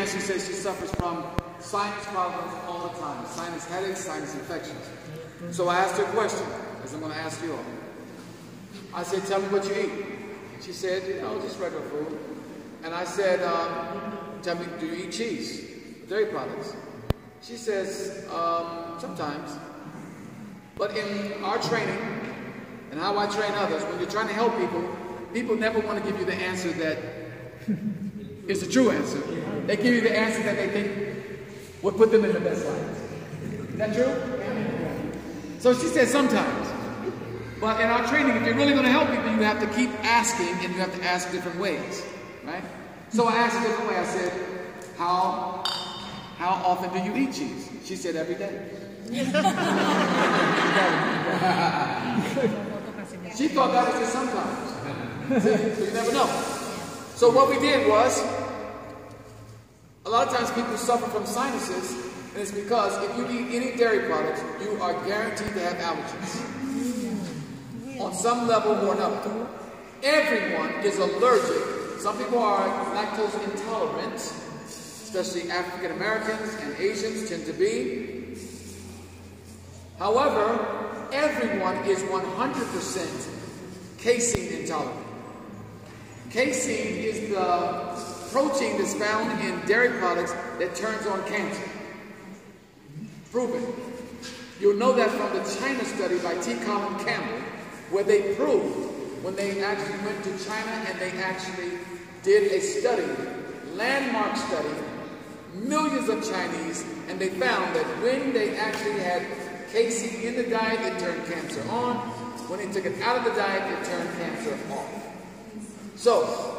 answer. She says she suffers from sinus problems all the time. Sinus headaches, sinus infections. So I asked her a question, as I'm going to ask you all. I said, tell me what you eat. She said, you know, just regular food. And I said, tell me, do you eat cheese? Dairy products? She says, sometimes. But in our training, and how I train others, when you're trying to help people, people never want to give you the answer that is the true answer. They give you the answer that they think would put them in the best light. Is that true? So she said sometimes. But in our training, if you're really going to help people, you have to keep asking, and you have to ask different ways, right? So I asked a different way. I said, how often do you eat cheese? She said, every day. She thought that was just sometimes. See, so you never know. So what we did was, a lot of times people suffer from sinuses, and it's because if you eat any dairy products, you are guaranteed to have allergies. On some level or another. Everyone is allergic. Some people are lactose intolerant, especially African Americans and Asians tend to be. However, everyone is 100% casein intolerant. Casein is the protein that's found in dairy products that turns on cancer. Proven. You'll know that from the China study by T. Colin Campbell, where they proved, when they actually went to China and they actually did a study, landmark study, millions of Chinese, and they found that when they actually had casein in the diet, it turned cancer on. When they took it out of the diet, it turned cancer off. So,